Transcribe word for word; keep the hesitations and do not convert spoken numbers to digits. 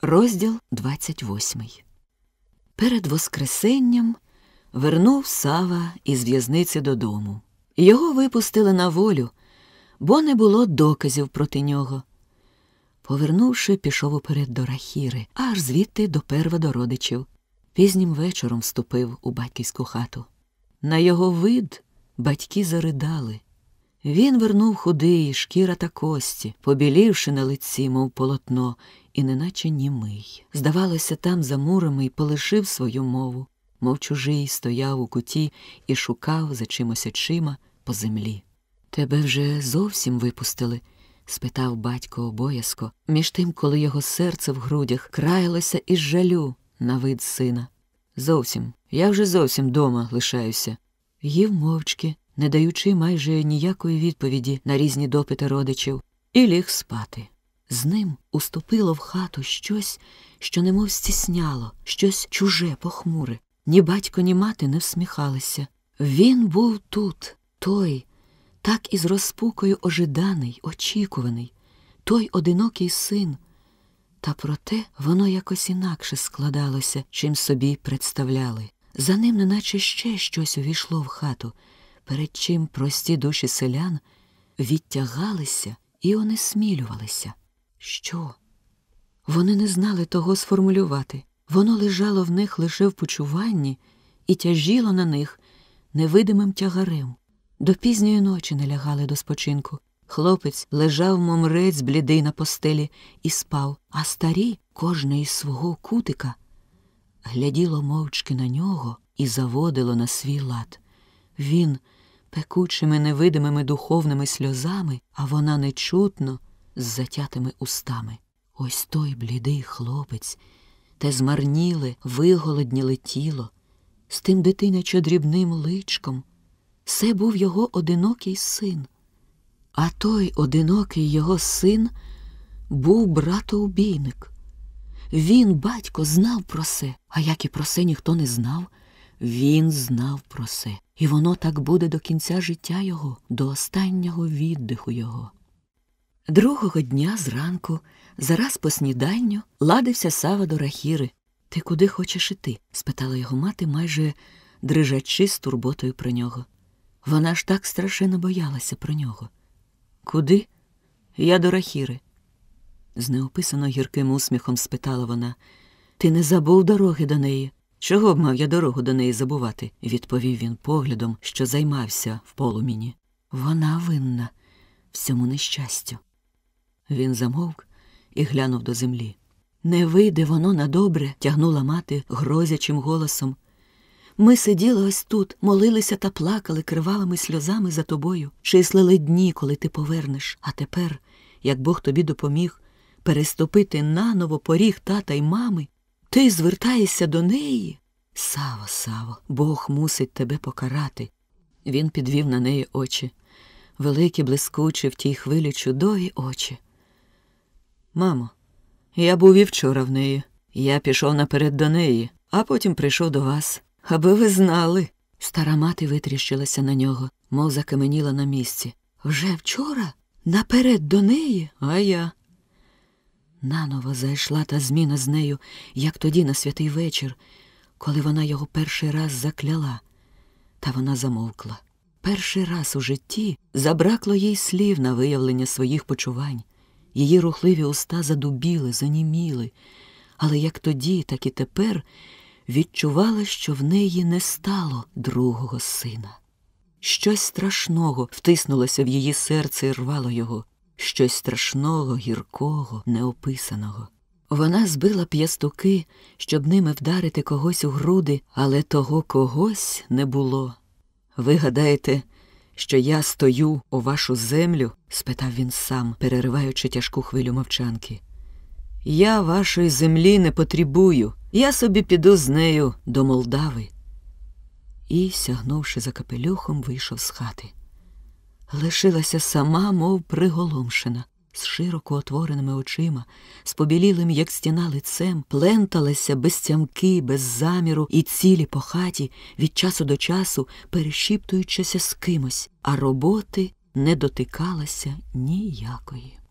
Розділ двадцять восьмий. Перед Воскресенням вернув Сава із в'язниці додому. Його випустили на волю, бо не було доказів проти нього. Повернувши, пішов уперед до Рахіри, аж звідти доперва до родичів. Пізнім вечором вступив у батьківську хату. На його вид батьки заридали. Він вернув худий, шкіра та кості, побілівши на лиці, мов полотно, і неначе німий. Здавалося, там за мурами й полишив свою мову, мов чужий стояв у куті і шукав за чимось очима по землі. «Тебе вже зовсім випустили?» – спитав батько обов'язко, між тим, коли його серце в грудях краялося із жалю на вид сина. «Зовсім. Я вже зовсім дома лишаюся». Їв мовчки, не даючи майже ніякої відповіді на різні допити родичів, і ліг спати. З ним уступило в хату щось, що немов стісняло, щось чуже, похмуре. Ні батько, ні мати не всміхалися. Він був тут, той, так із розпукою ожиданий, очікуваний, той одинокий син. Та проте воно якось інакше складалося, чим собі представляли. За ним неначе ще щось увійшло в хату, перед чим прості душі селян відтягалися і онесмілювалися. Що? Вони не знали того сформулювати. Воно лежало в них лише в почуванні і тяжіло на них невидимим тягарем. До пізньої ночі не лягали до спочинку. Хлопець лежав момрець блідий на постелі і спав, а старі, кожне із свого кутика, гляділо мовчки на нього і заводило на свій лад. Він пекучими невидимими духовними сльозами, а вона нечутно з затятими устами. Ось той блідий хлопець, те змарніле, виголодніле тіло, з тим дитинячо дрібним личком. Це був його одинокий син. А той одинокий його син був братоубійник. Він, батько, знав про це, а як і про це ніхто не знав, він знав про це. І воно так буде до кінця життя його, до останнього віддиху його. Другого дня зранку, зараз по сніданню, ладився Сава до Рахіри. «Ти куди хочеш іти?» – спитала його мати, майже дрижачи з турботою про нього. Вона ж так страшенно боялася про нього. «Куди? Я до Рахіри». З неописано гірким усміхом спитала вона. «Ти не забув дороги до неї?» «Чого б мав я дорогу до неї забувати?» – відповів він поглядом, що займався в полум'яні. «Вона винна всьому нещастю». Він замовк і глянув до землі. «Не вийде воно на добре», – тягнула мати грозячим голосом. «Ми сиділи ось тут, молилися та плакали кривавими сльозами за тобою, числили дні, коли ти повернеш. А тепер, як Бог тобі допоміг переступити наново поріг тата й мами, ти звертаєшся до неї? Саво, Саво, Бог мусить тебе покарати». Він підвів на неї очі, великі, блискучі в тій хвилі чудові очі. «Мамо, я був і вчора в неї. Я пішов наперед до неї, а потім прийшов до вас. Аби ви знали». Стара мати витріщилася на нього, мов закаменіла на місці. «Вже вчора? Наперед до неї? А я?» Наново зайшла та зміна з нею, як тоді на святий вечір, коли вона його перший раз закляла. Та вона замовкла. Перший раз у житті забракло їй слів на виявлення своїх почувань. Її рухливі уста задубіли, заніміли. Але як тоді, так і тепер відчувала, що в неї не стало другого сина. Щось страшного втиснулося в її серце і рвало його. Щось страшного, гіркого, неописаного. Вона збила п'ястуки, щоб ними вдарити когось у груди, але того когось не було. «Ви гадаєте, що я стою у вашу землю?» – спитав він сам, перериваючи тяжку хвилю мовчанки. «Я вашої землі не потребую. Я собі піду з нею до Молдави». І, сягнувши за капелюхом, вийшов з хати. Лишилася сама, мов приголомшена, з широко отвореними очима, з побілілим, як стіна, лицем, пленталася без тямки, без заміру і цілі по хаті, від часу до часу перешіптуючися з кимось, а роботи не дотикалася ніякої.